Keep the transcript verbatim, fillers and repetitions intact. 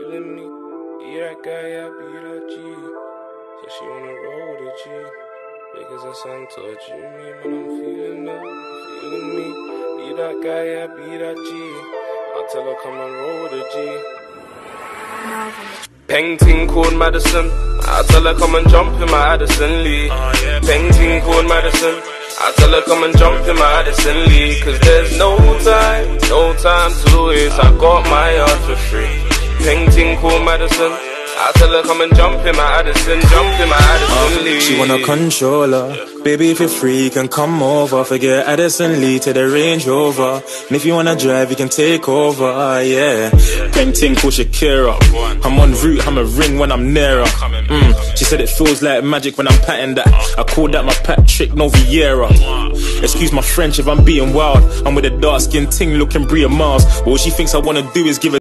feeling me. Be that guy, yeah, be that G. So she wanna roll with a G. Because that's how I'm touching me, man, I'm feeling that, feeling me. Be that guy, yeah, be that G. I'll tell her come and roll with a G. Peng ting called Madison. I tell her come and jump in my Addison Lee. Peng ting called Madison. I tell her come and jump in my Addison Lee. Cause there's no time, no time to waste. I got my yard for free. Peng ting called Madison. I tell her come and jump in my Addison, jump in my Addison Lee. She want a controller. Baby, if you're free, you can come over. Forget Addison Lee to the Range Rover. And if you wanna drive, you can take over, uh, yeah. Painting called Shakira. I'm on route, I'm a ring when I'm nearer. Mm. She said it feels like magic when I'm patting that. I call that my Patrick Noviera. Excuse my French if I'm being wild. I'm with a dark skin ting looking Bria Mars. All she thinks I wanna do is give her